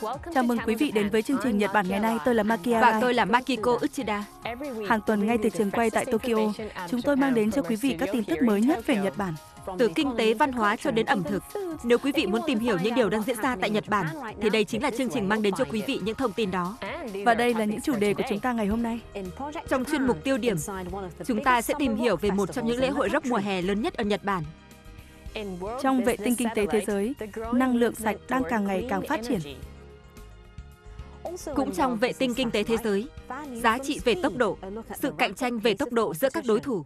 Chào mừng quý vị đến với chương trình Nhật Bản ngày nay. Tôi là Maki Và Arai. tôi là Makiko Uchida. Hàng tuần ngay từ trường quay tại Tokyo, chúng tôi mang đến cho quý vị các tin tức mới nhất về Nhật Bản. Từ kinh tế, văn hóa cho đến ẩm thực. Nếu quý vị muốn tìm hiểu những điều đang diễn ra tại Nhật Bản, thì đây chính là chương trình mang đến cho quý vị những thông tin đó. Và đây là những chủ đề của chúng ta ngày hôm nay. Trong chuyên mục tiêu điểm, chúng ta sẽ tìm hiểu về một trong những lễ hội rock mùa hè lớn nhất ở Nhật Bản. Trong vệ tinh kinh tế thế giới, năng lượng sạch đang càng ngày càng phát triển. Cũng trong vệ tinh kinh tế thế giới, giá trị về tốc độ, sự cạnh tranh về tốc độ giữa các đối thủ.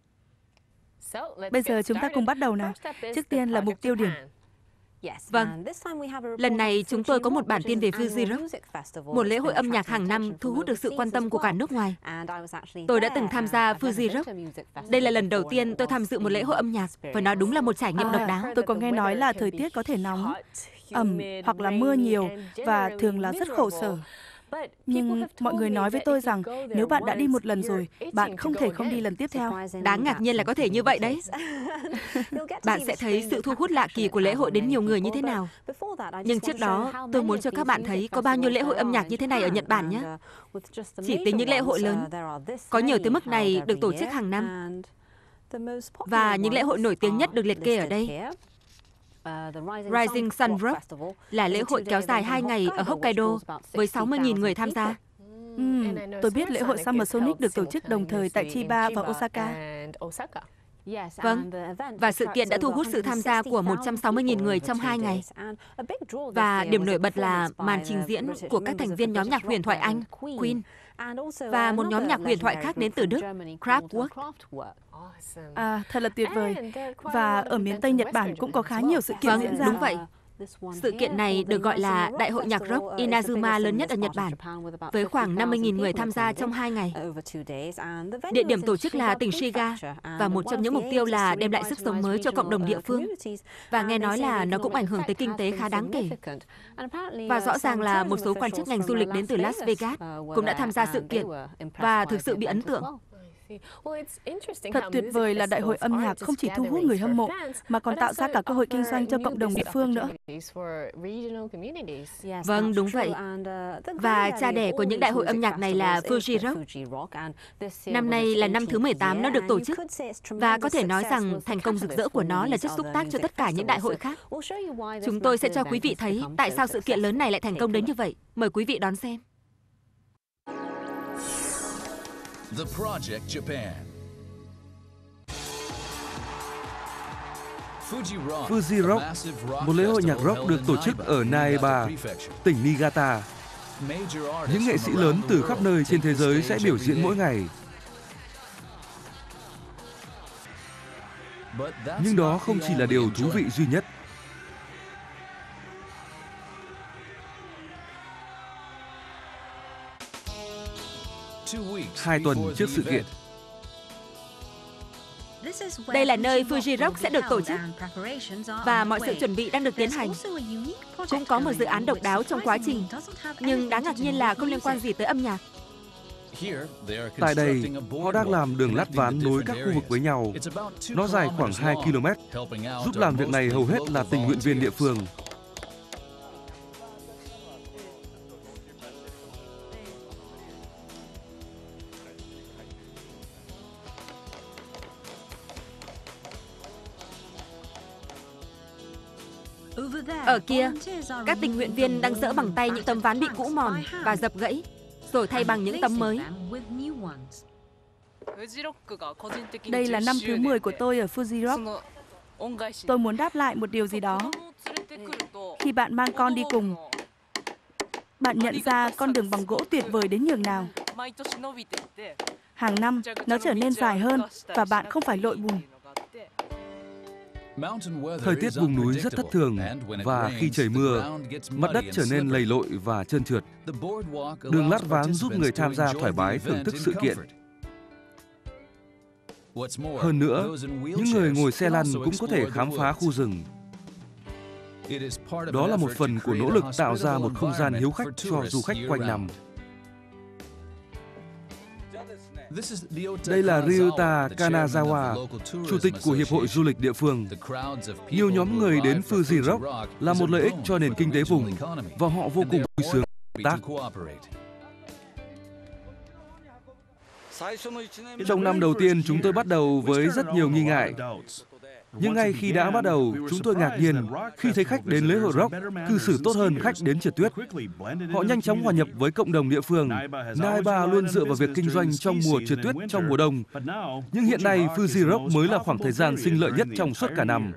Bây giờ chúng ta cùng bắt đầu nào. Trước tiên là mục tiêu điểm. Vâng, lần này chúng tôi có một bản tin về Fuji Rock, một lễ hội âm nhạc hàng năm thu hút được sự quan tâm của cả nước ngoài. Tôi đã từng tham gia Fuji Rock. Đây là lần đầu tiên tôi tham dự một lễ hội âm nhạc, và nó đúng là một trải nghiệm độc đáo. Tôi có nghe nói là thời tiết có thể nóng, ẩm hoặc là mưa nhiều và thường là rất khổ sở. Nhưng mọi người nói với tôi rằng nếu bạn đã đi một lần rồi, bạn không thể không đi lần tiếp theo. Đáng ngạc nhiên là có thể như vậy đấy. Bạn sẽ thấy sự thu hút lạ kỳ của lễ hội đến nhiều người như thế nào. Nhưng trước đó, tôi muốn cho các bạn thấy có bao nhiêu lễ hội âm nhạc như thế này ở Nhật Bản nhé. Chỉ tính những lễ hội lớn, có nhiều tới mức này được tổ chức hàng năm. Và những lễ hội nổi tiếng nhất được liệt kê ở đây. Rising Sun Rock là lễ hội kéo dài 2 ngày ở Hokkaido với 60.000 người tham gia. Tôi biết lễ hội Summer Sonic được tổ chức đồng thời tại Chiba và Osaka. Vâng, và sự kiện đã thu hút sự tham gia của 160.000 người trong 2 ngày. Và điểm nổi bật là màn trình diễn của các thành viên nhóm nhạc huyền thoại Anh, Queen, và một nhóm nhạc huyền thoại khác đến từ Đức, Kraftwerk. Thật là tuyệt vời. Và ở miền Tây Nhật Bản cũng có khá nhiều sự kiện diễn ra. Đúng vậy. Sự kiện này được gọi là Đại hội nhạc rock Inazuma lớn nhất ở Nhật Bản, với khoảng 50.000 người tham gia trong 2 ngày. Địa điểm tổ chức là tỉnh Shiga, và một trong những mục tiêu là đem lại sức sống mới cho cộng đồng địa phương. Và nghe nói là nó cũng ảnh hưởng tới kinh tế khá đáng kể. Và rõ ràng là một số quan chức ngành du lịch đến từ Las Vegas cũng đã tham gia sự kiện, và thực sự bị ấn tượng. Thật tuyệt vời là đại hội âm nhạc không chỉ thu hút người hâm mộ, mà còn tạo ra cả cơ hội kinh doanh cho cộng đồng địa phương nữa. Vâng, đúng vậy. Và cha đẻ của những đại hội âm nhạc này là Fuji Rock. Năm nay là năm thứ 18 nó được tổ chức, và có thể nói rằng thành công rực rỡ của nó là chất xúc tác cho tất cả những đại hội khác. Chúng tôi sẽ cho quý vị thấy tại sao sự kiện lớn này lại thành công đến như vậy. Mời quý vị đón xem. The Project Japan. Fuji Rock, một lễ hội nhạc rock được tổ chức ở Naiba, tỉnh Niigata. Những nghệ sĩ lớn từ khắp nơi trên thế giới sẽ biểu diễn mỗi ngày. Nhưng đó không chỉ là điều thú vị duy nhất. Hai tuần trước sự kiện, đây là nơi Fuji Rock sẽ được tổ chức, và mọi sự chuẩn bị đang được tiến hành. Cũng có một dự án độc đáo trong quá trình, nhưng đáng ngạc nhiên là không liên quan gì tới âm nhạc. Tại đây, họ đang làm đường lát ván nối các khu vực với nhau. Nó dài khoảng 2 km. Giúp làm việc này hầu hết là tình nguyện viên địa phương. Ở kia, các tình nguyện viên đang dỡ bằng tay những tấm ván bị cũ mòn và dập gãy, rồi thay bằng những tấm mới. Đây là năm thứ 10 của tôi ở Fuji Rock. Tôi muốn đáp lại một điều gì đó. Khi bạn mang con đi cùng, bạn nhận ra con đường bằng gỗ tuyệt vời đến nhường nào. Hàng năm, nó trở nên dài hơn và bạn không phải lội bùn. Thời tiết vùng núi rất thất thường, và khi trời mưa, mặt đất trở nên lầy lội và trơn trượt. Đường lát ván giúp người tham gia thoải mái thưởng thức sự kiện. Hơn nữa, những người ngồi xe lăn cũng có thể khám phá khu rừng. Đó là một phần của nỗ lực tạo ra một không gian hiếu khách cho du khách quanh năm. Đây là Ryota Kanazawa, chủ tịch của Hiệp hội Du lịch địa phương. Nhiều nhóm người đến Fuji Rock là một lợi ích cho nền kinh tế vùng và họ vô cùng vui sướng hợp tác. Trong năm đầu tiên, chúng tôi bắt đầu với rất nhiều nghi ngại. Nhưng ngay khi đã bắt đầu, chúng tôi ngạc nhiên khi thấy khách đến lễ hội rock cư xử tốt hơn khách đến trượt tuyết. Họ nhanh chóng hòa nhập với cộng đồng địa phương. Naiba luôn dựa vào việc kinh doanh trong mùa trượt tuyết trong mùa đông. Nhưng hiện nay, Fuji Rock mới là khoảng thời gian sinh lợi nhất trong suốt cả năm.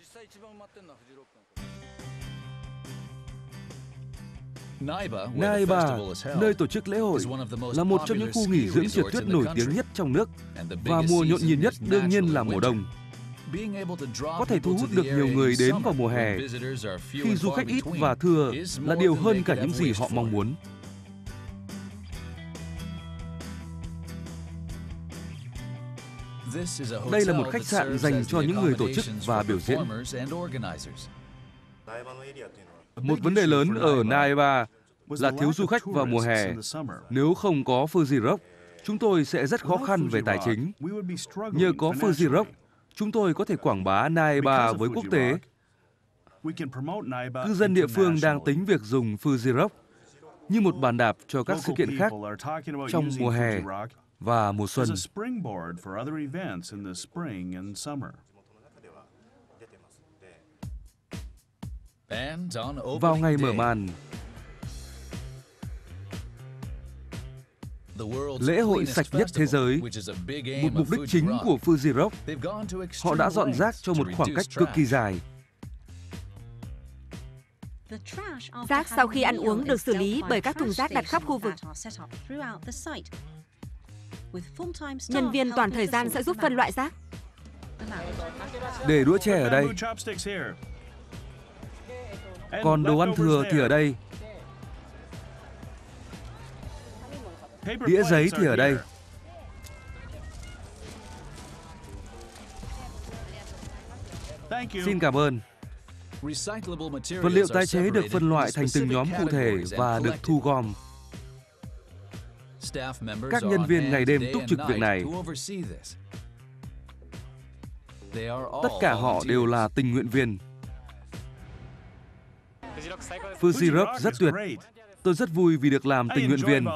Naiba, nơi tổ chức lễ hội, là một trong những khu nghỉ dưỡng trượt tuyết nổi tiếng nhất trong nước. Và mùa nhộn nhịp nhất đương nhiên là mùa đông. Có thể thu hút được nhiều người đến vào mùa hè, khi du khách ít và thưa, là điều hơn cả những gì họ mong muốn. Đây là một khách sạn dành cho những người tổ chức và biểu diễn. Một vấn đề lớn ở Naiba là thiếu du khách vào mùa hè. Nếu không có Fuji Rock, chúng tôi sẽ rất khó khăn về tài chính. Nhờ có Fuji Rock, chúng tôi có thể quảng bá Naiba với quốc tế. Cư dân địa phương đang tính việc dùng Fuji Rock như một bàn đạp cho các sự kiện khác trong mùa hè và mùa xuân. Vào ngày mở màn, lễ hội sạch nhất thế giới, một mục đích chính của Fuji Rock, họ đã dọn rác cho một khoảng cách cực kỳ dài. Rác sau khi ăn uống được xử lý bởi các thùng rác đặt khắp khu vực. Nhân viên toàn thời gian sẽ giúp phân loại rác. Để đũa chè ở đây. Còn đồ ăn thừa thì ở đây. Đĩa giấy thì ở đây. Xin cảm ơn. Vật liệu tái chế được phân loại thành từng nhóm cụ thể và được thu gom. Các nhân viên ngày đêm túc trực việc này. Tất cả họ đều là tình nguyện viên. Fuji Rock rất tuyệt. Tôi rất vui vì được làm tình nguyện viên.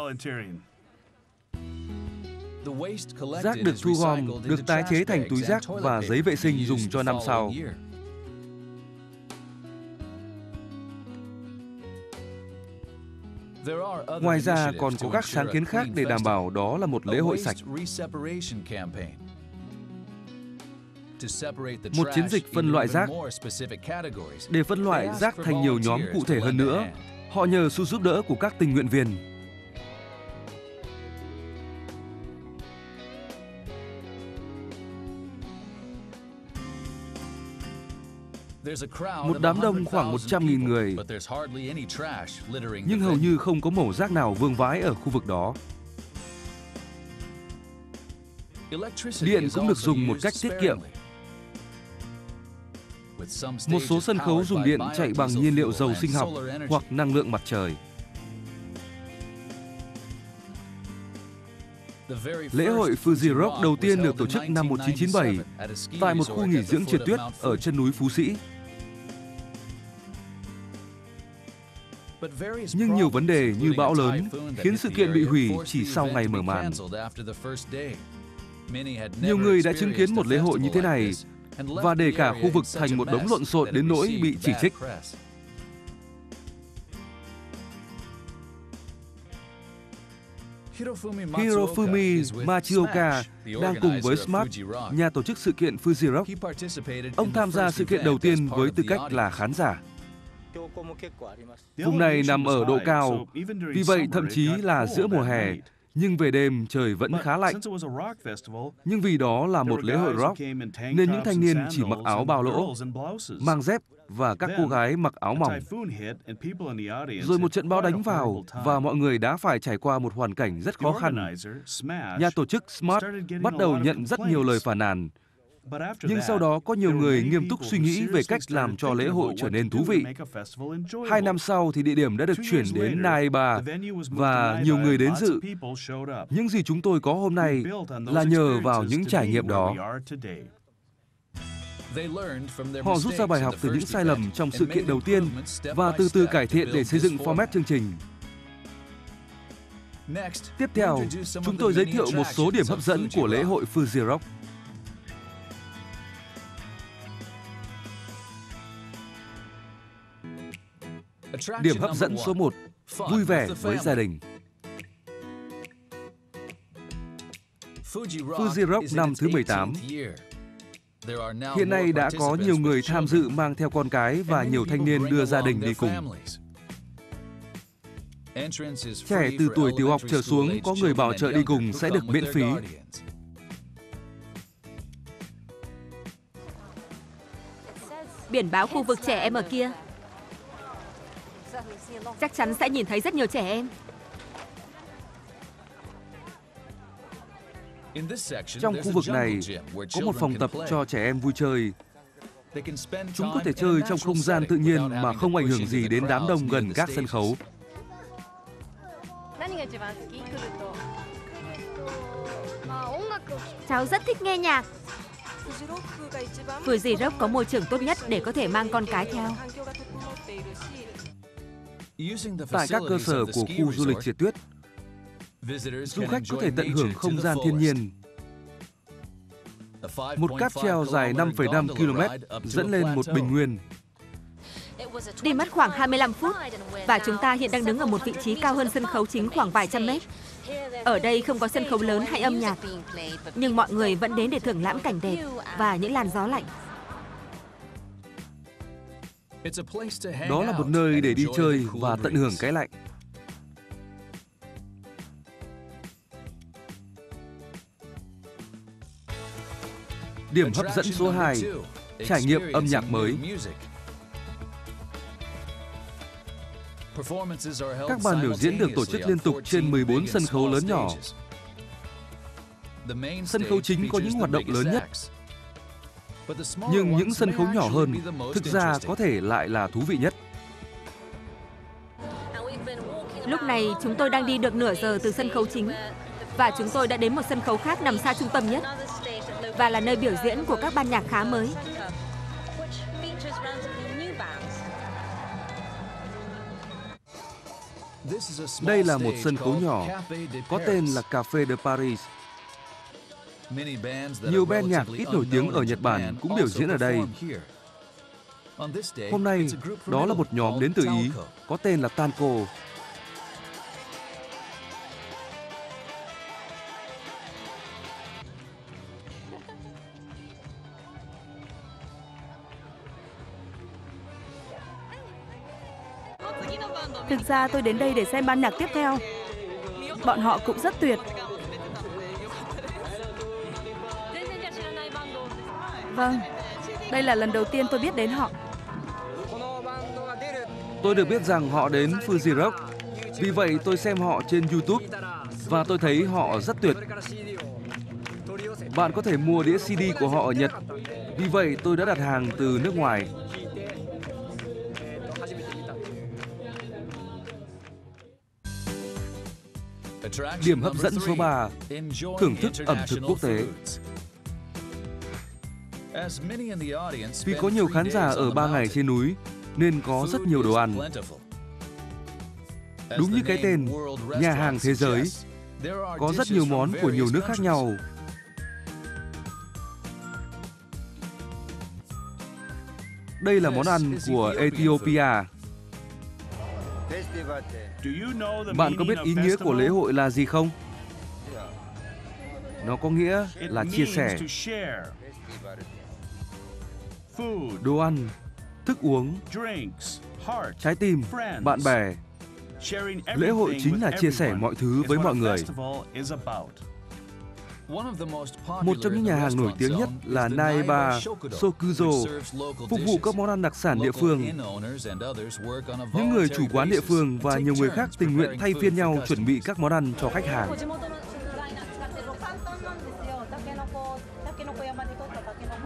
Rác được thu gom, được tái chế thành túi rác và giấy vệ sinh dùng cho năm sau. Ngoài ra còn có các sáng kiến khác để đảm bảo đó là một lễ hội sạch. Một chiến dịch phân loại rác. Để phân loại rác thành nhiều nhóm cụ thể hơn nữa, họ nhờ sự giúp đỡ của các tình nguyện viên. Một đám đông khoảng 100.000 người, nhưng hầu như không có mẩu rác nào vương vãi ở khu vực đó. Điện cũng được dùng một cách tiết kiệm. Một số sân khấu dùng điện chạy bằng nhiên liệu dầu sinh học hoặc năng lượng mặt trời. Lễ hội Fuji Rock đầu tiên được tổ chức năm 1997 tại một khu nghỉ dưỡng trượt tuyết ở chân núi Phú Sĩ. Nhưng nhiều vấn đề như bão lớn khiến sự kiện bị hủy chỉ sau ngày mở màn. Nhiều người đã chứng kiến một lễ hội như thế này và để cả khu vực thành một đống lộn xộn đến nỗi bị chỉ trích. Hirofumi Machioka đang cùng với Smart, nhà tổ chức sự kiện Fuji Rock. Ông tham gia sự kiện đầu tiên với tư cách là khán giả. Vùng này nằm ở độ cao, vì vậy thậm chí là giữa mùa hè, nhưng về đêm trời vẫn khá lạnh. Nhưng vì đó là một lễ hội rock, nên những thanh niên chỉ mặc áo bao lỗ, mang dép và các cô gái mặc áo mỏng. Rồi một trận bão đánh vào và mọi người đã phải trải qua một hoàn cảnh rất khó khăn. Nhà tổ chức Smart bắt đầu nhận rất nhiều lời phàn nàn Nhưng sau đó có nhiều người nghiêm túc suy nghĩ về cách làm cho lễ hội trở nên thú vị. 2 năm sau thì địa điểm đã được chuyển đến Naiba và nhiều người đến dự. Những gì chúng tôi có hôm nay là nhờ vào những trải nghiệm đó. Họ rút ra bài học từ những sai lầm trong sự kiện đầu tiên và từ từ cải thiện để xây dựng format chương trình. Tiếp theo, chúng tôi giới thiệu một số điểm hấp dẫn của lễ hội Fuji Rock. Điểm hấp dẫn số 1, vui vẻ với gia đình. Fuji Rock năm thứ 18. Hiện nay đã có nhiều người tham dự mang theo con cái và nhiều thanh niên đưa gia đình đi cùng. Trẻ từ tuổi tiểu học trở xuống có người bảo trợ đi cùng sẽ được miễn phí. Biển báo khu vực trẻ em ở kia. Chắc chắn sẽ nhìn thấy rất nhiều trẻ em. Trong khu vực này có một phòng tập cho trẻ em vui chơi. Chúng có thể chơi trong không gian tự nhiên mà không ảnh hưởng gì đến đám đông gần các sân khấu. Cháu rất thích nghe nhạc. Fuji Rock có môi trường tốt nhất để có thể mang con cái theo. Tại các cơ sở của khu du lịch trượt tuyết, du khách có thể tận hưởng không gian thiên nhiên. Một cáp treo dài 5,5 km dẫn lên một bình nguyên. Đi mất khoảng 25 phút và chúng ta hiện đang đứng ở một vị trí cao hơn sân khấu chính khoảng vài trăm mét. Ở đây không có sân khấu lớn hay âm nhạc, nhưng mọi người vẫn đến để thưởng lãm cảnh đẹp và những làn gió lạnh. Đó là một nơi để đi chơi và tận hưởng cái lạnh. Điểm hấp dẫn số 2, trải nghiệm âm nhạc mới. Các màn biểu diễn được tổ chức liên tục trên 14 sân khấu lớn nhỏ. Sân khấu chính có những hoạt động lớn nhất. Nhưng những sân khấu nhỏ hơn thực ra có thể lại là thú vị nhất. Lúc này chúng tôi đang đi được nửa giờ từ sân khấu chính và chúng tôi đã đến một sân khấu khác nằm xa trung tâm nhất và là nơi biểu diễn của các ban nhạc khá mới. Đây là một sân khấu nhỏ có tên là Café de Paris. Nhiều band nhạc ít nổi tiếng ở Nhật Bản cũng biểu diễn ở đây. Hôm nay, đó là một nhóm đến từ Ý có tên là Tanko. Thực ra tôi đến đây để xem ban nhạc tiếp theo. Bọn họ cũng rất tuyệt. Vâng, đây là lần đầu tiên tôi biết đến họ. Tôi được biết rằng họ đến Fuji Rock. Vì vậy tôi xem họ trên YouTube và tôi thấy họ rất tuyệt. Bạn có thể mua đĩa CD của họ ở Nhật. Vì vậy tôi đã đặt hàng từ nước ngoài. Điểm hấp dẫn số 3, thưởng thức ẩm thực quốc tế. Vì có nhiều khán giả ở 3 ngày trên núi, nên có rất nhiều đồ ăn. Đúng như cái tên, nhà hàng thế giới, có rất nhiều món của nhiều nước khác nhau. Đây là món ăn của Ethiopia. Bạn có biết ý nghĩa của lễ hội là gì không? Nó có nghĩa là chia sẻ. Đồ ăn, thức uống, trái tim, bạn bè. Lễ hội chính là chia sẻ mọi thứ với mọi người. Một trong những nhà hàng nổi tiếng nhất là Naiba Sokuzo, phục vụ các món ăn đặc sản địa phương. Những người chủ quán địa phương và nhiều người khác tình nguyện thay phiên nhau chuẩn bị các món ăn cho khách hàng.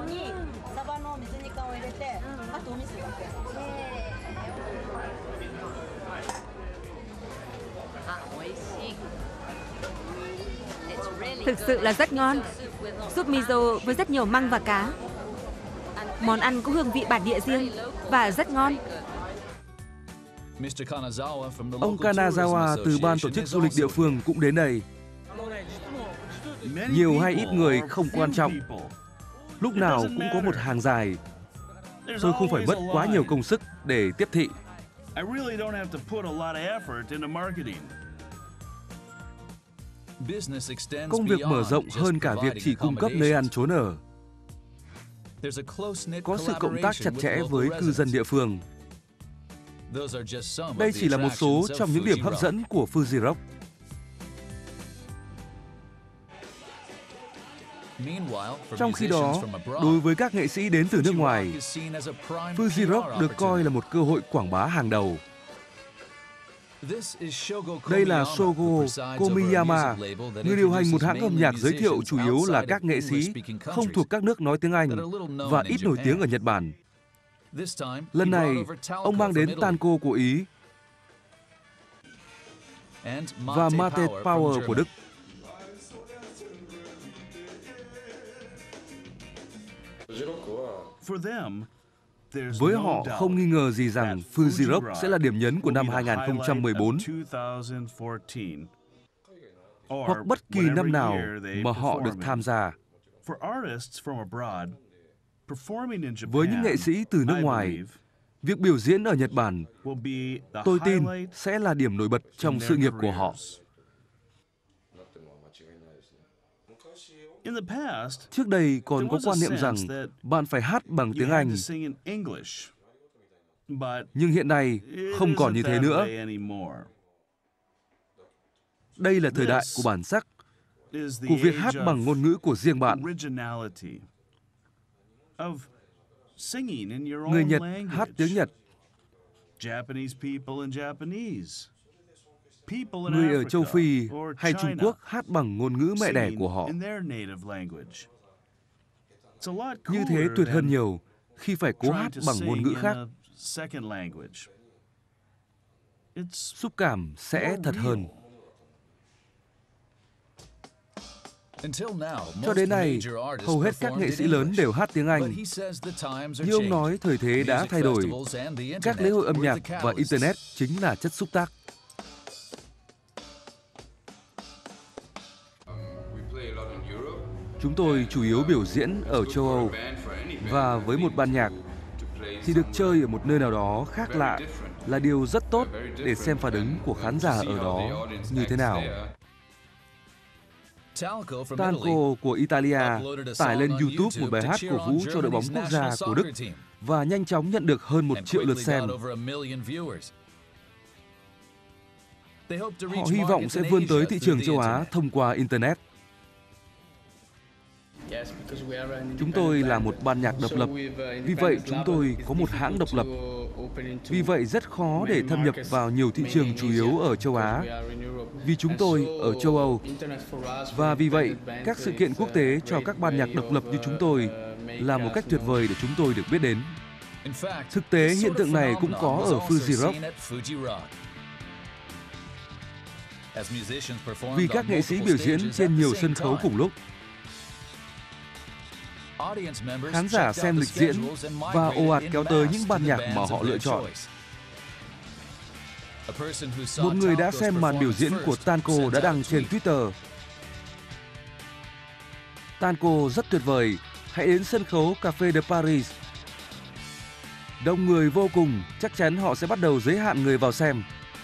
Thực sự là rất ngon. Súp miso với rất nhiều măng và cá. Món ăn có hương vị bản địa riêng và rất ngon. Ông Kanazawa từ ban tổ chức du lịch địa phương cũng đến đây. Nhiều hay ít người không quan trọng. Lúc nào cũng có một hàng dài. Tôi không phải mất quá nhiều công sức để tiếp thị. Công việc mở rộng hơn cả việc chỉ cung cấp nơi ăn trốn ở. Có sự cộng tác chặt chẽ với cư dân địa phương. Đây chỉ là một số trong những điểm hấp dẫn của Fuji Rock. Trong khi đó, đối với các nghệ sĩ đến từ nước ngoài, Fuji Rock được coi là một cơ hội quảng bá hàng đầu. Đây là Shogo Komiyama, người điều hành một hãng âm nhạc giới thiệu chủ yếu là các nghệ sĩ không thuộc các nước nói tiếng Anh và ít nổi tiếng ở Nhật Bản. Lần này, ông mang đến tango của Ý và Mate Power của Đức. Với họ, không nghi ngờ gì rằng Fuji Rock sẽ là điểm nhấn của năm 2014 hoặc bất kỳ năm nào mà họ được tham gia. Với những nghệ sĩ từ nước ngoài, việc biểu diễn ở Nhật Bản, tôi tin, sẽ là điểm nổi bật trong sự nghiệp của họ. Trước đây còn có quan niệm rằng bạn phải hát bằng tiếng Anh. Nhưng hiện nay không còn như thế nữa. Đây là thời đại của bản sắc, của việc hát bằng ngôn ngữ của riêng bạn. Người Nhật hát tiếng Nhật. Người ở châu Phi hay Trung Quốc hát bằng ngôn ngữ mẹ đẻ của họ. Như thế tuyệt hơn nhiều khi phải cố hát bằng ngôn ngữ khác. Xúc cảm sẽ thật hơn. Cho đến nay, hầu hết các nghệ sĩ lớn đều hát tiếng Anh. Như ông nói, thời thế đã thay đổi. Các lễ hội âm nhạc và Internet chính là chất xúc tác. Chúng tôi chủ yếu biểu diễn ở châu Âu, và với một ban nhạc thì được chơi ở một nơi nào đó khác lạ là điều rất tốt để xem phản ứng của khán giả ở đó như thế nào. Tango của Italia tải lên YouTube một bài hát cổ vũ cho đội bóng quốc gia của Đức và nhanh chóng nhận được hơn 1 triệu lượt xem. Họ hy vọng sẽ vươn tới thị trường châu Á thông qua Internet. Chúng tôi là một ban nhạc độc lập, vì vậy chúng tôi có một hãng độc lập. Vì vậy rất khó để thâm nhập vào nhiều thị trường chủ yếu ở châu Á, vì chúng tôi ở châu Âu. Và vì vậy, các sự kiện quốc tế cho các ban nhạc độc lập như chúng tôi là một cách tuyệt vời để chúng tôi được biết đến. Thực tế, hiện tượng này cũng có ở Fuji Rock. Vì các nghệ sĩ biểu diễn trên nhiều sân khấu cùng lúc, khán giả xem lịch diễn và ồ ạt kéo tới những ban nhạc mà họ lựa chọn. Một người đã xem màn biểu diễn của Tango đã đăng trên Twitter: Tango rất tuyệt vời, hãy đến sân khấu Café de Paris. Đông người vô cùng, chắc chắn họ sẽ bắt đầu giới hạn người vào xem.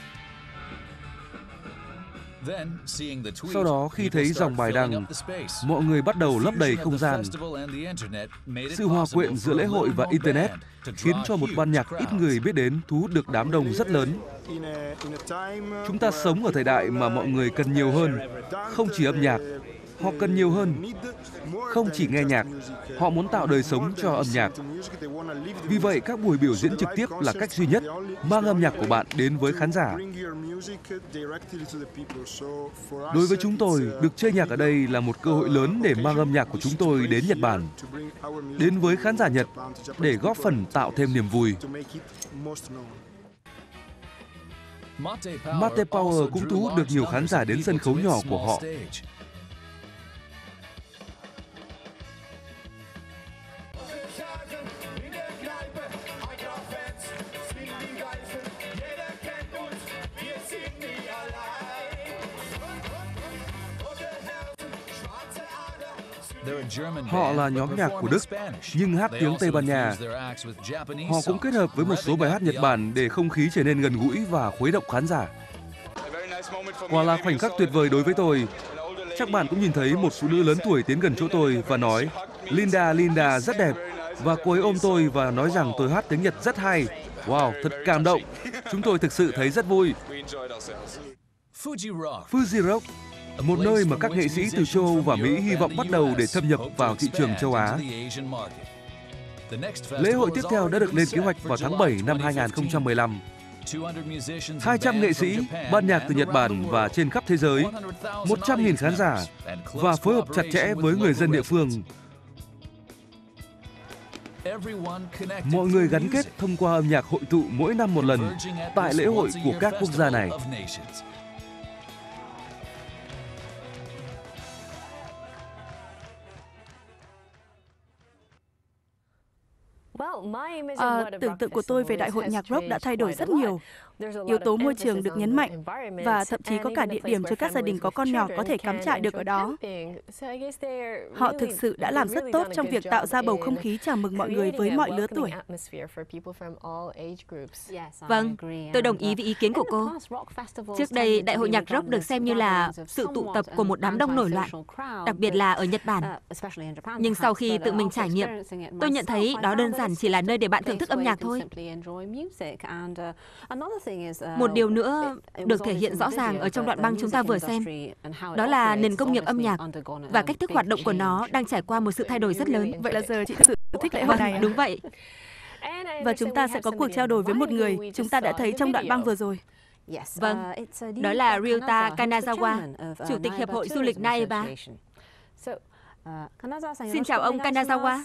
Sau đó khi thấy dòng bài đăng, mọi người bắt đầu lấp đầy không gian. Sự hòa quyện giữa lễ hội và Internet khiến cho một ban nhạc ít người biết đến thu hút được đám đông rất lớn. Chúng ta sống ở thời đại mà mọi người cần nhiều hơn, không chỉ âm nhạc, Họ cần nhiều hơn. Không chỉ nghe nhạc, họ muốn tạo đời sống cho âm nhạc. Vì vậy, các buổi biểu diễn trực tiếp là cách duy nhất mang âm nhạc của bạn đến với khán giả. Đối với chúng tôi, được chơi nhạc ở đây là một cơ hội lớn để mang âm nhạc của chúng tôi đến Nhật Bản, đến với khán giả Nhật, để góp phần tạo thêm niềm vui. Mate Power cũng thu hút được nhiều khán giả đến sân khấu nhỏ của họ. Họ là nhóm nhạc của Đức, nhưng hát tiếng Tây Ban Nha. Họ cũng kết hợp với một số bài hát Nhật Bản để không khí trở nên gần gũi và khuấy động khán giả. Quả là khoảnh khắc tuyệt vời đối với tôi. Chắc bạn cũng nhìn thấy một phụ nữ lớn tuổi tiến gần chỗ tôi và nói, Linda, Linda rất đẹp. Và cô ấy ôm tôi và nói rằng tôi hát tiếng Nhật rất hay. Wow, thật cảm động. Chúng tôi thực sự thấy rất vui. Fuji Rock, một nơi mà các nghệ sĩ từ châu Âu và Mỹ hy vọng bắt đầu để thâm nhập vào thị trường châu Á. Lễ hội tiếp theo đã được lên kế hoạch vào tháng 7 năm 2015. 200 nghệ sĩ, ban nhạc từ Nhật Bản và trên khắp thế giới, 100.000 khán giả và phối hợp chặt chẽ với người dân địa phương. Mọi người gắn kết thông qua âm nhạc hội tụ mỗi năm một lần tại lễ hội của các quốc gia này. Tưởng tượng của tôi về Đại hội nhạc rock đã thay đổi rất nhiều. Yếu tố môi trường được nhấn mạnh và thậm chí có cả địa điểm cho các gia đình có con nhỏ có thể cắm trại được ở đó. Họ thực sự đã làm rất tốt trong việc tạo ra bầu không khí chào mừng mọi người với mọi lứa tuổi. Vâng, tôi đồng ý với ý kiến của cô. Trước đây, Đại hội nhạc rock được xem như là sự tụ tập của một đám đông nổi loạn, đặc biệt là ở Nhật Bản. Nhưng sau khi tự mình trải nghiệm, tôi nhận thấy đó đơn giản chỉ là nơi để bạn thưởng thức âm nhạc thôi. Một điều nữa được thể hiện rõ ràng ở trong đoạn băng chúng ta vừa xem, đó là nền công nghiệp âm nhạc và cách thức hoạt động của nó đang trải qua một sự thay đổi rất lớn. Vậy là giờ chị thực sự thích lễ hội này à? Đúng vậy. Và chúng ta sẽ có cuộc trao đổi với một người chúng ta đã thấy trong đoạn băng vừa rồi. Vâng, đó là Ryota Kanazawa, Chủ tịch Hiệp hội Du lịch Naeba. Xin chào ông Kanazawa.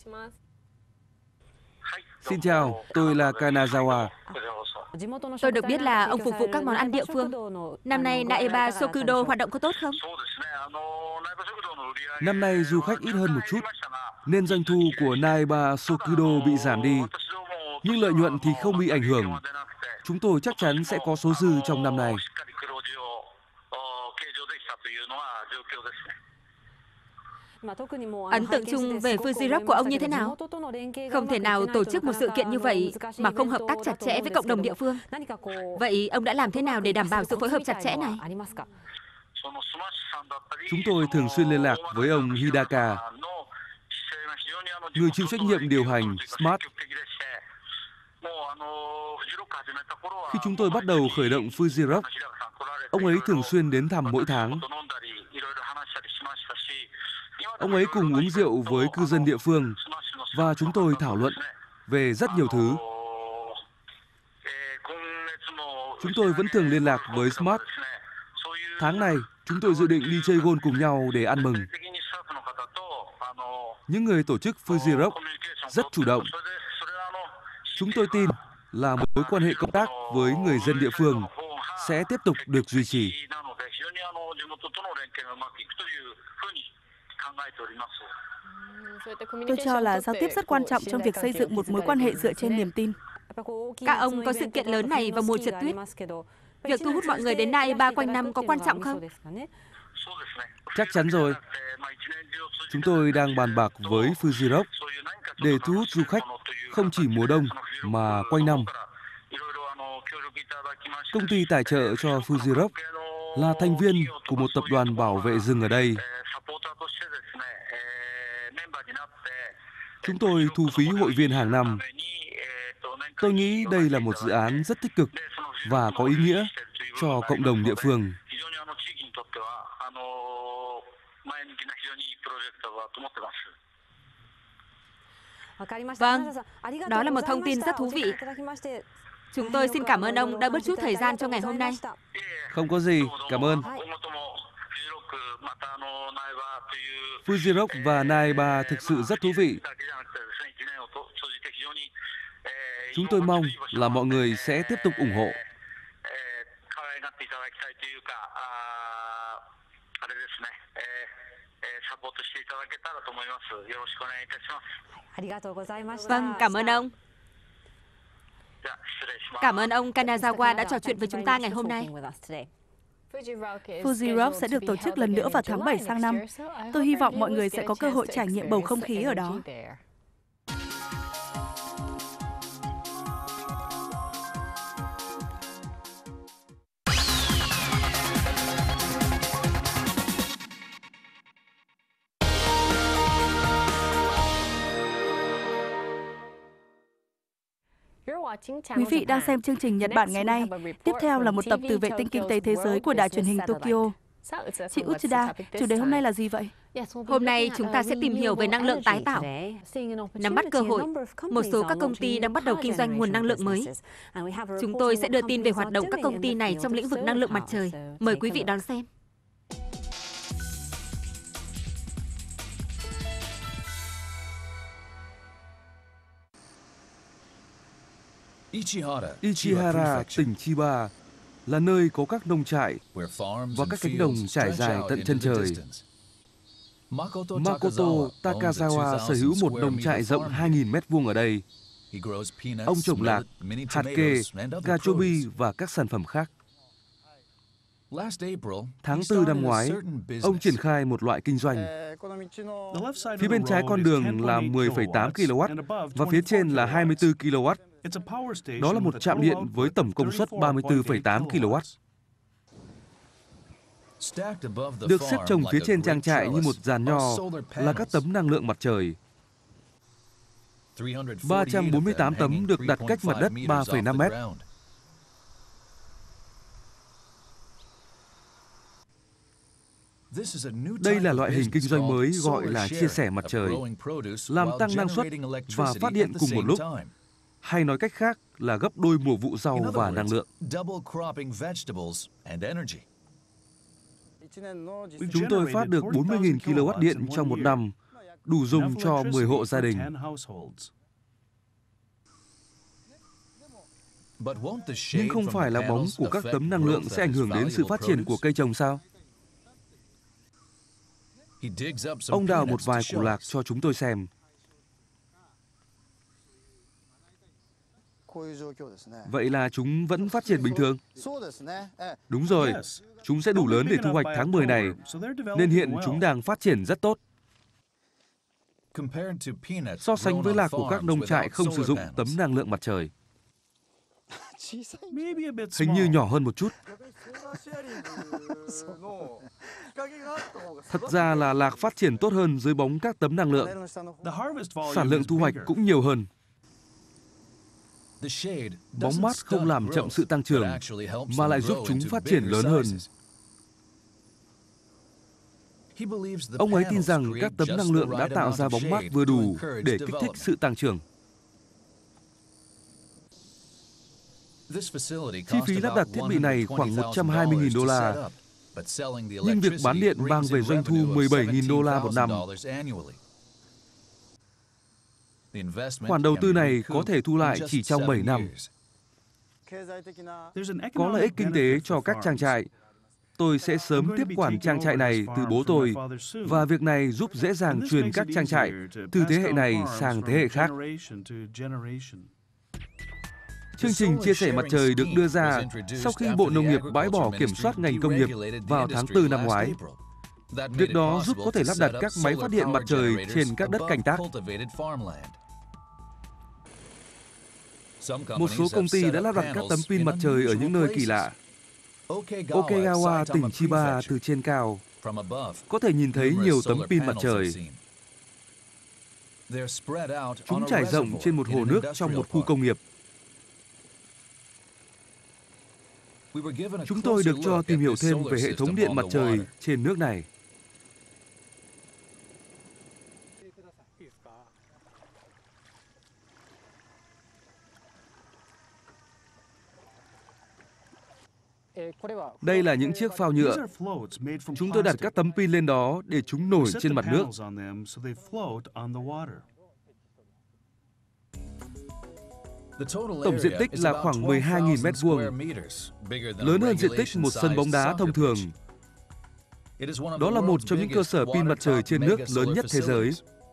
Xin chào, tôi là Kanazawa. Tôi được biết là ông phục vụ các món ăn địa phương. Năm nay Naeba Sokudo hoạt động có tốt không? Năm nay du khách ít hơn một chút, nên doanh thu của Naeba Sokudo bị giảm đi. Nhưng lợi nhuận thì không bị ảnh hưởng. Chúng tôi chắc chắn sẽ có số dư trong năm nay. Ấn tượng chung về Fuji Rock của ông như thế nào? Không thể nào tổ chức một sự kiện như vậy mà không hợp tác chặt chẽ với cộng đồng địa phương. Vậy ông đã làm thế nào để đảm bảo sự phối hợp chặt chẽ này? Chúng tôi thường xuyên liên lạc với ông Hidaka, người chịu trách nhiệm điều hành Smart. Khi chúng tôi bắt đầu khởi động Fuji Rock, ông ấy thường xuyên đến thăm mỗi tháng. Ông ấy cùng uống rượu với cư dân địa phương và chúng tôi thảo luận về rất nhiều thứ. Chúng tôi vẫn thường liên lạc với Smart. Tháng này, chúng tôi dự định đi chơi golf cùng nhau để ăn mừng. Những người tổ chức Fuji Rock rất chủ động. Chúng tôi tin là mối quan hệ công tác với người dân địa phương sẽ tiếp tục được duy trì. Tôi cho là giao tiếp rất quan trọng trong việc xây dựng một mối quan hệ dựa trên niềm tin. Các ông có sự kiện lớn này vào mùa trượt tuyết. Việc thu hút mọi người đến Naeba quanh năm có quan trọng không? Chắc chắn rồi. Chúng tôi đang bàn bạc với Fuji Rock để thu hút du khách không chỉ mùa đông mà quanh năm. Công ty tài trợ cho Fuji Rock là thành viên của một tập đoàn bảo vệ rừng ở đây. Chúng tôi thu phí hội viên hàng năm. Tôi nghĩ đây là một dự án rất tích cực và có ý nghĩa cho cộng đồng địa phương. Vâng, đó là một thông tin rất thú vị. Chúng tôi xin cảm ơn ông đã bớt chút thời gian cho ngày hôm nay. Không có gì, cảm ơn. Fuji Rock và Naiba thực sự rất thú vị. Chúng tôi mong là mọi người sẽ tiếp tục ủng hộ. Vâng, cảm ơn ông. Cảm ơn ông Kanazawa đã trò chuyện với chúng ta ngày hôm nay. Fuji Rock sẽ được tổ chức lần nữa vào tháng 7 sang năm. Tôi hy vọng mọi người sẽ có cơ hội trải nghiệm bầu không khí ở đó. Quý vị đang xem chương trình Nhật Bản ngày nay. Tiếp theo là một tập từ vệ tinh kinh tế thế giới của đài truyền hình Tokyo. Chị Uchida, chủ đề hôm nay là gì vậy? Hôm nay chúng ta sẽ tìm hiểu về năng lượng tái tạo. Nắm bắt cơ hội, một số các công ty đang bắt đầu kinh doanh nguồn năng lượng mới. Chúng tôi sẽ đưa tin về hoạt động các công ty này trong lĩnh vực năng lượng mặt trời. Mời quý vị đón xem. Ichihara, tỉnh Chiba, là nơi có các nông trại và các cánh đồng trải dài tận chân trời. Makoto Takazawa sở hữu một nông trại rộng 2.000 m² ở đây. Ông trồng lạc, hạt kê, gachobi và các sản phẩm khác. Tháng 4 năm ngoái, ông triển khai một loại kinh doanh. Phía bên trái con đường là 10,8 kW và phía trên là 24 kW. Đó là một trạm điện với tổng công suất 34,8 kW. Được xếp chồng phía trên trang trại như một giàn nho là các tấm năng lượng mặt trời. 348 tấm được đặt cách mặt đất 3,5 mét. Đây là loại hình kinh doanh mới gọi là chia sẻ mặt trời, làm tăng năng suất và phát điện cùng một lúc. Hay nói cách khác là gấp đôi mùa vụ rau và năng lượng. Chúng tôi phát được 40.000 kW điện trong một năm, đủ dùng cho 10 hộ gia đình. Nhưng không phải là bóng của các tấm năng lượng sẽ ảnh hưởng đến sự phát triển của cây trồng sao? Ông đào một vài củ lạc cho chúng tôi xem. Vậy là chúng vẫn phát triển bình thường? Đúng rồi, chúng sẽ đủ lớn để thu hoạch tháng 10 này, nên hiện chúng đang phát triển rất tốt. So sánh với lạc của các nông trại không sử dụng tấm năng lượng mặt trời, hình như nhỏ hơn một chút. Thật ra là lạc phát triển tốt hơn dưới bóng các tấm năng lượng. Sản lượng thu hoạch cũng nhiều hơn. Bóng mát không làm chậm sự tăng trưởng, mà lại giúp chúng phát triển lớn hơn. Ông ấy tin rằng các tấm năng lượng đã tạo ra bóng mát vừa đủ để kích thích sự tăng trưởng. Chi phí lắp đặt thiết bị này khoảng 120.000 đô la, nhưng việc bán điện mang về doanh thu 17.000 đô la một năm. Khoản đầu tư này có thể thu lại chỉ trong 7 năm. Có lợi ích kinh tế cho các trang trại. Tôi sẽ sớm tiếp quản trang trại này từ bố tôi, và việc này giúp dễ dàng truyền các trang trại từ thế hệ này sang thế hệ khác. Chương trình chia sẻ mặt trời được đưa ra sau khi Bộ Nông nghiệp bãi bỏ kiểm soát ngành công nghiệp vào tháng 4 năm ngoái. Việc đó giúp có thể lắp đặt các máy phát điện mặt trời trên các đất canh tác. Một số công ty đã lắp đặt các tấm pin mặt trời ở những nơi kỳ lạ. Okegawa, tỉnh Chiba, từ trên cao, có thể nhìn thấy nhiều tấm pin mặt trời. Chúng trải rộng trên một hồ nước trong một khu công nghiệp. Chúng tôi được cho tìm hiểu thêm về hệ thống điện mặt trời trên nước này. Đây là những chiếc phao nhựa. Chúng tôi đặt các tấm pin lên đó để chúng nổi trên mặt nước. Tổng diện tích là khoảng 12.000 mét vuông, lớn hơn diện tích một sân bóng đá thông thường. Đó là một trong những cơ sở pin mặt trời trên nước lớn nhất thế giới.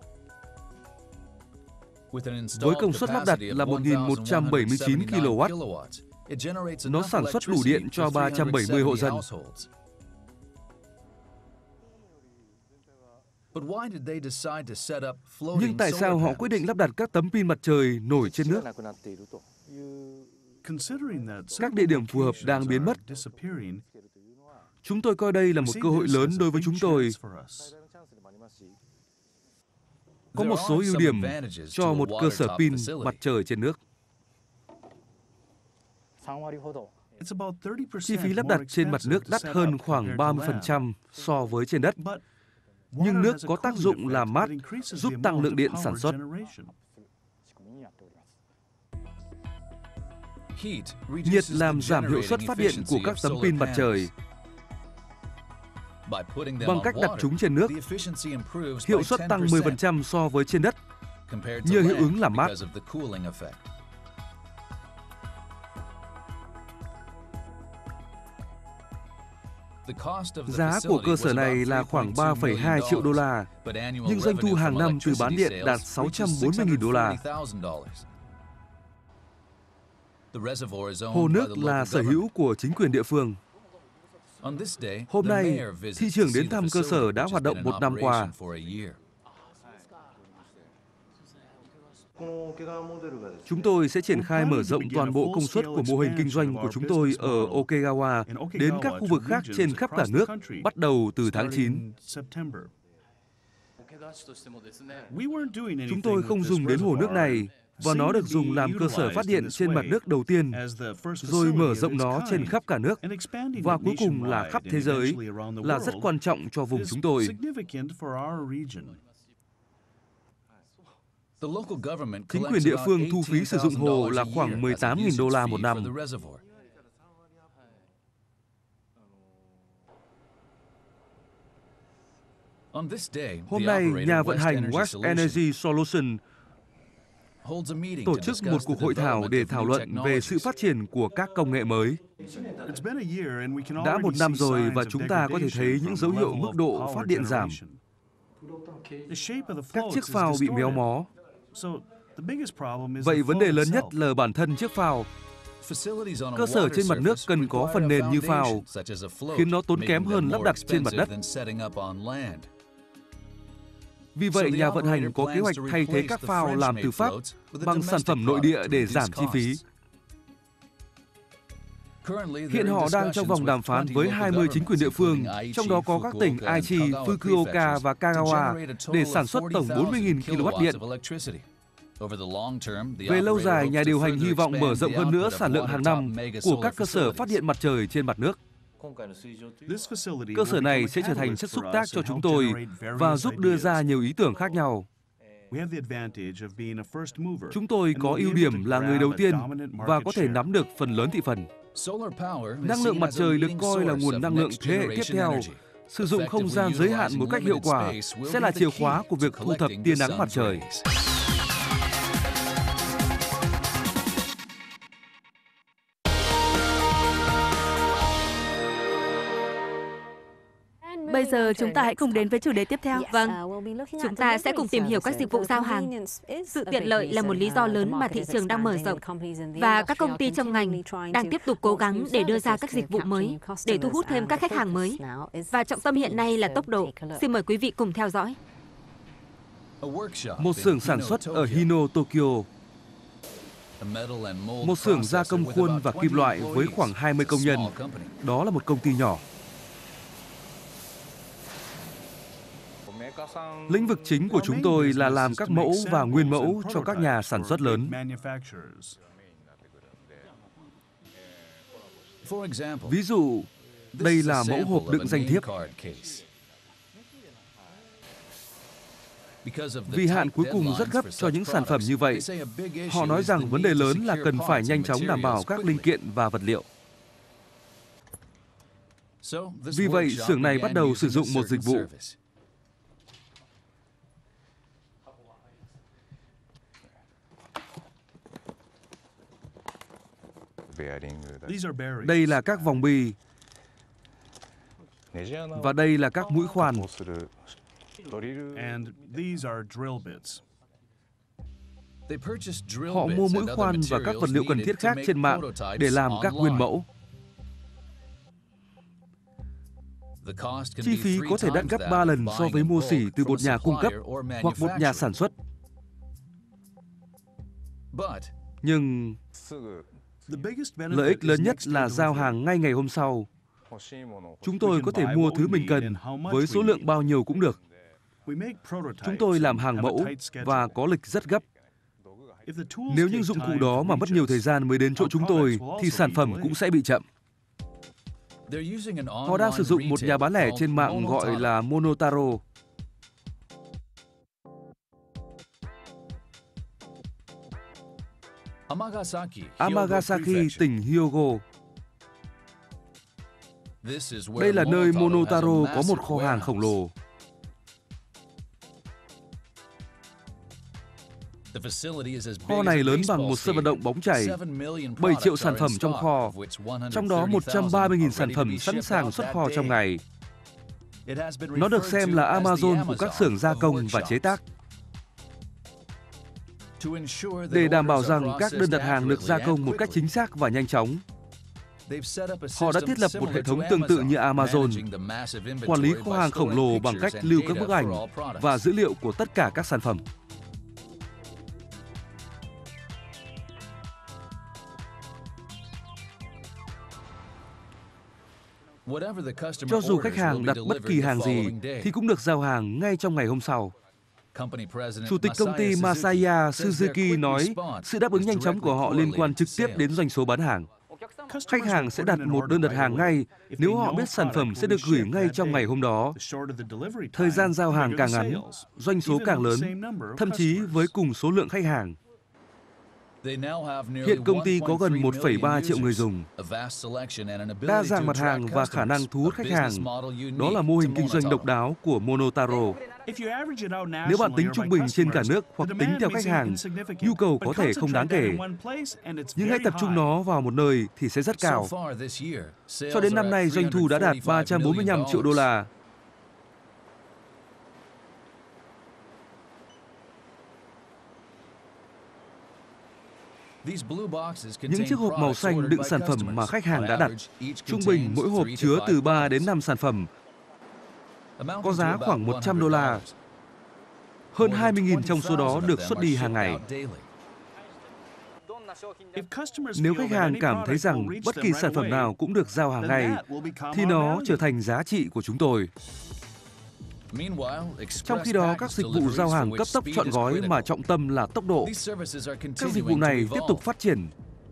Với công suất lắp đặt là 1.179 kW, nó sản xuất đủ điện cho 370 hộ dân. Nhưng tại sao họ quyết định lắp đặt các tấm pin mặt trời nổi trên nước? Các địa điểm phù hợp đang biến mất. Chúng tôi coi đây là một cơ hội lớn đối với chúng tôi. Có một số ưu điểm cho một cơ sở pin mặt trời trên nước. Chi phí lắp đặt trên mặt nước đắt hơn khoảng 30% so với trên đất. Nhưng nước có tác dụng làm mát, giúp tăng lượng điện sản xuất. Nhiệt làm giảm hiệu suất phát điện của các tấm pin mặt trời. Bằng cách đặt chúng trên nước, hiệu suất tăng 10% so với trên đất, nhờ hiệu ứng làm mát. Giá của cơ sở này là khoảng 3,2 triệu đô la, nhưng doanh thu hàng năm từ bán điện đạt 640.000 đô la. Hồ nước là sở hữu của chính quyền địa phương. Hôm nay, thị trưởng đến thăm cơ sở đã hoạt động 1 năm qua. Chúng tôi sẽ triển khai mở rộng toàn bộ công suất của mô hình kinh doanh của chúng tôi ở Okegawa đến các khu vực khác trên khắp cả nước, bắt đầu từ tháng 9. Chúng tôi không dùng đến hồ nước này, và nó được dùng làm cơ sở phát điện trên mặt nước đầu tiên, rồi mở rộng nó trên khắp cả nước, và cuối cùng là khắp thế giới, là rất quan trọng cho vùng chúng tôi. Chính quyền địa phương thu phí sử dụng hồ là khoảng 18.000 đô la một năm. Hôm nay, nhà vận hành West Energy Solution tổ chức một cuộc hội thảo để thảo luận về sự phát triển của các công nghệ mới. Đã 1 năm rồi và chúng ta có thể thấy những dấu hiệu mức độ phát điện giảm. Các chiếc phao bị méo mó. Vậy vấn đề lớn nhất là bản thân chiếc phao. Cơ sở trên mặt nước cần có phần nền như phao, khiến nó tốn kém hơn lắp đặt trên mặt đất. Vì vậy, nhà vận hành có kế hoạch thay thế các phao làm từ Pháp bằng sản phẩm nội địa để giảm chi phí. Hiện họ đang trong vòng đàm phán với 20 chính quyền địa phương, trong đó có các tỉnh Aichi, Fukuoka và Kagawa để sản xuất tổng 40.000 kW điện. Về lâu dài, nhà điều hành hy vọng mở rộng hơn nữa sản lượng hàng năm của các cơ sở phát điện mặt trời trên mặt nước. Cơ sở này sẽ trở thành chất xúc tác cho chúng tôi và giúp đưa ra nhiều ý tưởng khác nhau. Chúng tôi có ưu điểm là người đầu tiên và có thể nắm được phần lớn thị phần. Năng lượng mặt trời được coi là nguồn năng lượng thế hệ tiếp theo. Sử dụng không gian giới hạn một cách hiệu quả sẽ là chìa khóa của việc thu thập tia nắng mặt trời. Bây giờ chúng ta hãy cùng đến với chủ đề tiếp theo. Vâng, chúng ta sẽ cùng tìm hiểu các dịch vụ giao hàng. Sự tiện lợi là một lý do lớn mà thị trường đang mở rộng, và các công ty trong ngành đang tiếp tục cố gắng để đưa ra các dịch vụ mới, để thu hút thêm các khách hàng mới. Và trọng tâm hiện nay là tốc độ. Xin mời quý vị cùng theo dõi. Một xưởng sản xuất ở Hino, Tokyo. Một xưởng gia công khuôn và kim loại với khoảng 20 công nhân. Đó là một công ty nhỏ. Lĩnh vực chính của chúng tôi là làm các mẫu và nguyên mẫu cho các nhà sản xuất lớn. Ví dụ, đây là mẫu hộp đựng danh thiếp. Vì hạn cuối cùng rất gấp cho những sản phẩm như vậy, họ nói rằng vấn đề lớn là cần phải nhanh chóng đảm bảo các linh kiện và vật liệu. Vì vậy, xưởng này bắt đầu sử dụng một dịch vụ. Đây là các vòng bi, và đây là các mũi khoan. Họ mua mũi khoan và các vật liệu cần thiết khác trên mạng để làm các nguyên mẫu. Chi phí có thể đắt gấp 3 lần so với mua xỉ từ một nhà cung cấp hoặc một nhà sản xuất. Nhưng lợi ích lớn nhất là giao hàng ngay ngày hôm sau. Chúng tôi có thể mua thứ mình cần với số lượng bao nhiêu cũng được. Chúng tôi làm hàng mẫu và có lịch rất gấp. Nếu những dụng cụ đó mà mất nhiều thời gian mới đến chỗ chúng tôi, thì sản phẩm cũng sẽ bị chậm. Họ đang sử dụng một nhà bán lẻ trên mạng gọi là Monotaro. Amagasaki, tỉnh Hyogo. Đây là nơi Monotaro có một kho hàng khổng lồ. Kho này lớn bằng một sân vận động bóng chày, 7 triệu sản phẩm trong kho, trong đó 130.000 sản phẩm sẵn sàng xuất kho trong ngày. Nó được xem là Amazon của các xưởng gia công và chế tác. Để đảm bảo rằng các đơn đặt hàng được gia công một cách chính xác và nhanh chóng, họ đã thiết lập một hệ thống tương tự như Amazon, quản lý kho hàng khổng lồ bằng cách lưu các bức ảnh và dữ liệu của tất cả các sản phẩm. Cho dù khách hàng đặt bất kỳ hàng gì thì cũng được giao hàng ngay trong ngày hôm sau. Chủ tịch công ty Masaya Suzuki nói sự đáp ứng nhanh chóng của họ liên quan trực tiếp đến doanh số bán hàng. Khách hàng sẽ đặt một đơn đặt hàng ngay nếu họ biết sản phẩm sẽ được gửi ngay trong ngày hôm đó. Thời gian giao hàng càng ngắn, doanh số càng lớn, thậm chí với cùng số lượng khách hàng. Hiện công ty có gần 1,3 triệu người dùng, đa dạng mặt hàng và khả năng thu hút khách hàng. Đó là mô hình kinh doanh độc đáo của Monotaro. Nếu bạn tính trung bình trên cả nước hoặc tính theo khách hàng, nhu cầu có thể không đáng kể. Nhưng hãy tập trung nó vào một nơi thì sẽ rất cao. Cho đến năm nay, doanh thu đã đạt 345 triệu đô la. Những chiếc hộp màu xanh đựng sản phẩm mà khách hàng đã đặt. Trung bình mỗi hộp chứa từ 3 đến 5 sản phẩm. Có giá khoảng 100 đô la. Hơn 20.000 trong số đó được xuất đi hàng ngày. Nếu khách hàng cảm thấy rằng bất kỳ sản phẩm nào cũng được giao hàng ngày, thì nó trở thành giá trị của chúng tôi. Trong khi đó, các dịch vụ giao hàng cấp tốc trọn gói mà trọng tâm là tốc độ. Các dịch vụ này tiếp tục phát triển.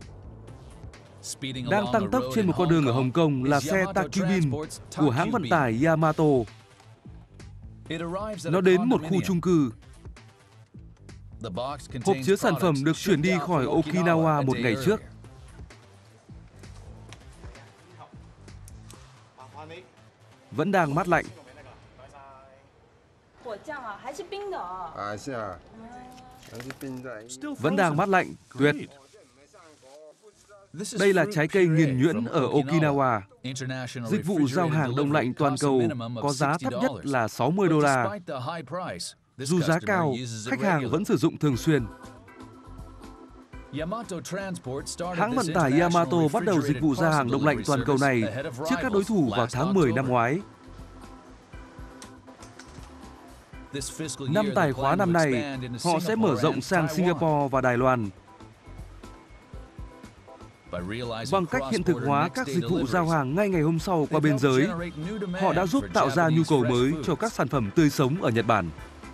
Đang tăng tốc trên một con đường ở Hồng Kông là xe Takubin của hãng vận tải Yamato. Nó đến một khu chung cư. Hộp chứa sản phẩm được chuyển đi khỏi Okinawa một ngày trước. Vẫn đang mát lạnh. Vẫn đang mát lạnh, tuyệt. Đây là trái cây nghiền nhuyễn ở Okinawa. Dịch vụ giao hàng đông lạnh toàn cầu có giá thấp nhất là 60 đô la. Dù giá cao, khách hàng vẫn sử dụng thường xuyên. Hãng vận tải Yamato bắt đầu dịch vụ giao hàng đông lạnh toàn cầu này trước các đối thủ vào tháng 10 năm ngoái. Năm tài khóa năm nay, họ sẽ mở rộng sang Singapore và Đài Loan. Bằng cách hiện thực hóa các dịch vụ giao hàng ngay ngày hôm sau qua biên giới, họ đã giúp tạo ra nhu cầu mới cho các sản phẩm tươi sống ở Nhật Bản.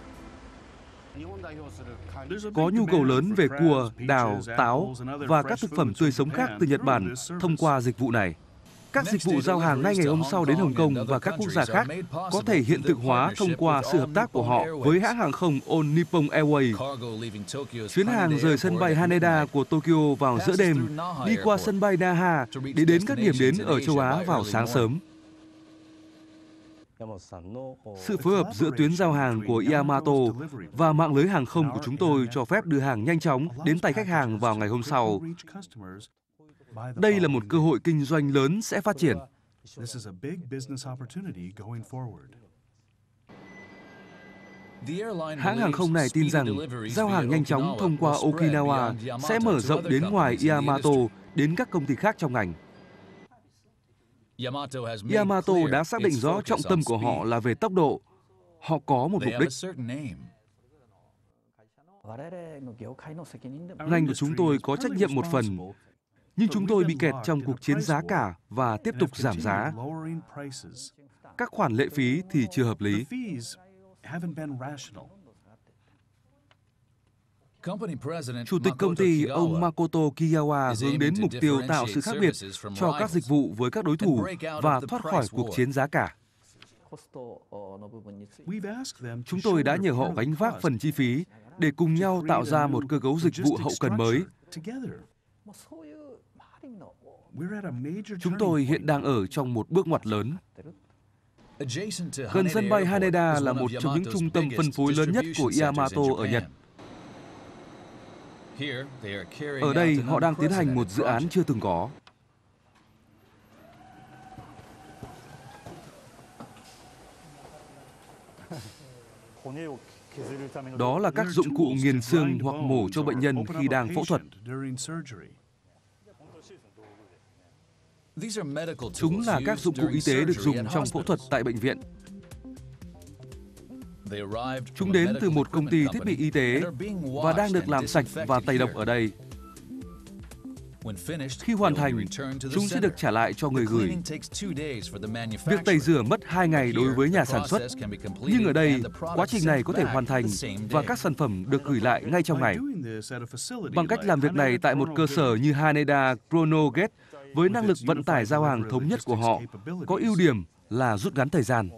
Có nhu cầu lớn về cua, đào, táo và các thực phẩm tươi sống khác từ Nhật Bản thông qua dịch vụ này. Các dịch vụ giao hàng ngay ngày hôm sau đến Hồng Kông và các quốc gia khác có thể hiện thực hóa thông qua sự hợp tác của họ với hãng hàng không All Nippon Airways. Chuyến hàng rời sân bay Haneda của Tokyo vào giữa đêm, đi qua sân bay Naha để đến các điểm đến ở châu Á vào sáng sớm. Sự phối hợp giữa tuyến giao hàng của Yamato và mạng lưới hàng không của chúng tôi cho phép đưa hàng nhanh chóng đến tay khách hàng vào ngày hôm sau. Đây là một cơ hội kinh doanh lớn sẽ phát triển. Hãng hàng không này tin rằng giao hàng nhanh chóng thông qua Okinawa sẽ mở rộng đến ngoài Yamato đến các công ty khác trong ngành. Yamato đã xác định rõ trọng tâm của họ là về tốc độ. Họ có một mục đích. Ngành của chúng tôi có trách nhiệm một phần, nhưng chúng tôi bị kẹt trong cuộc chiến giá cả và tiếp tục giảm giá. Các khoản lệ phí thì chưa hợp lý. Chủ tịch công ty ông Makoto Kiyawa hướng đến mục tiêu tạo sự khác biệt cho các dịch vụ với các đối thủ và thoát khỏi cuộc chiến giá cả. Chúng tôi đã nhờ họ gánh vác phần chi phí để cùng nhau tạo ra một cơ cấu dịch vụ hậu cần mới. Chúng tôi hiện đang ở trong một bước ngoặt lớn. Gần sân bay Haneda là một trong những trung tâm phân phối lớn nhất của Yamato ở Nhật. Ở đây, họ đang tiến hành một dự án chưa từng có. Đó là các dụng cụ nghiền xương hoặc mổ cho bệnh nhân khi đang phẫu thuật. Chúng là các dụng cụ y tế được dùng trong phẫu thuật tại bệnh viện. Chúng đến từ một công ty thiết bị y tế và đang được làm sạch và tẩy độc ở đây. Khi hoàn thành, chúng sẽ được trả lại cho người gửi. Việc tẩy rửa mất 2 ngày đối với nhà sản xuất, nhưng ở đây, quá trình này có thể hoàn thành và các sản phẩm được gửi lại ngay trong ngày. Bằng cách làm việc này tại một cơ sở như Haneda Chrono Gate, với năng lực vận tải giao hàng thống nhất của họ, có ưu điểm là rút ngắn thời gian.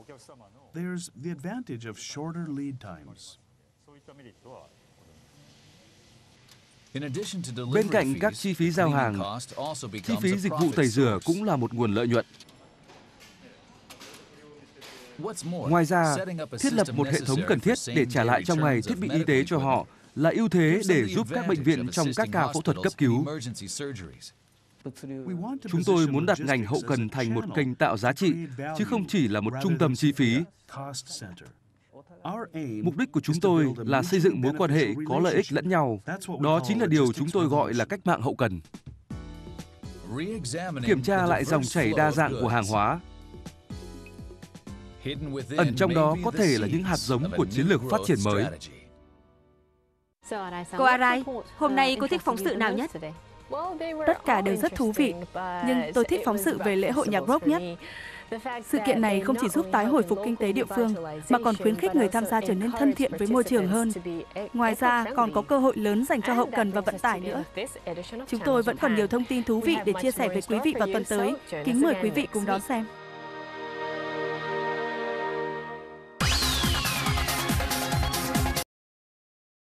Bên cạnh các chi phí giao hàng, chi phí dịch vụ tẩy rửa cũng là một nguồn lợi nhuận. Ngoài ra, thiết lập một hệ thống cần thiết để trả lại trong ngày thiết bị y tế cho họ là ưu thế để giúp các bệnh viện trong các ca phẫu thuật cấp cứu. Chúng tôi muốn đặt ngành hậu cần thành một kênh tạo giá trị, chứ không chỉ là một trung tâm chi phí. Mục đích của chúng tôi là xây dựng mối quan hệ có lợi ích lẫn nhau. Đó chính là điều chúng tôi gọi là cách mạng hậu cần. Kiểm tra lại dòng chảy đa dạng của hàng hóa. Ẩn trong đó có thể là những hạt giống của chiến lược phát triển mới. Cô Arai, hôm nay cô thích phóng sự nào nhất? Tất cả đều rất thú vị, nhưng tôi thích phóng sự về lễ hội nhạc rock nhất. Sự kiện này không chỉ giúp tái hồi phục kinh tế địa phương, mà còn khuyến khích người tham gia trở nên thân thiện với môi trường hơn. Ngoài ra, còn có cơ hội lớn dành cho hậu cần và vận tải nữa. Chúng tôi vẫn còn nhiều thông tin thú vị để chia sẻ với quý vị vào tuần tới. Kính mời quý vị cùng đón xem.